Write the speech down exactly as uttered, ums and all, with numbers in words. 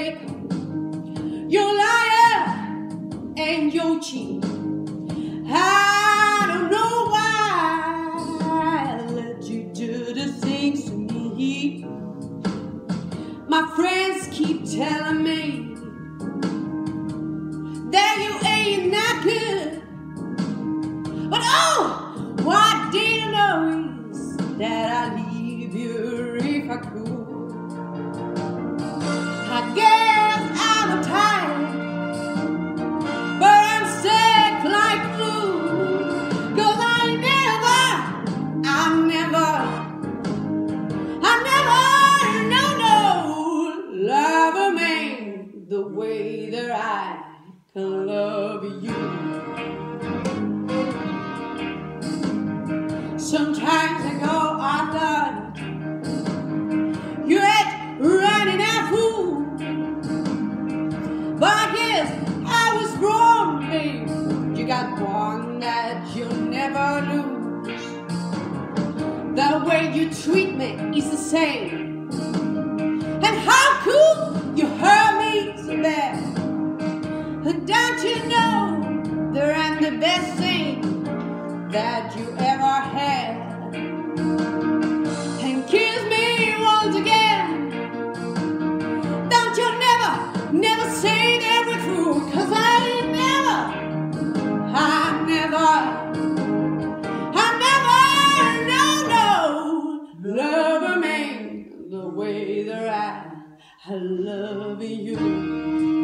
fake, you're liar and you're cheat. I don't know why I let you do the things to me. My friends keep telling me that you ain't that good, but oh, what I didn't know is that I'd leave you if I could. I guess I'm tired, but I'm sick like flu, 'cause I never, I never, I never, no, no, love a man the way that I can love you. Sometimes I go, I thought you had running out fool, but I guess I was wrong, babe. You got one that you'll never lose. The way you treat me is the same, and how could you hurt me so bad? Don't you know that I'm the best thing that you ever had? And kiss me once again. Don't you never, never say that we're true, 'cause I never, I never, I never, no, no, love a man the way that I, I love you.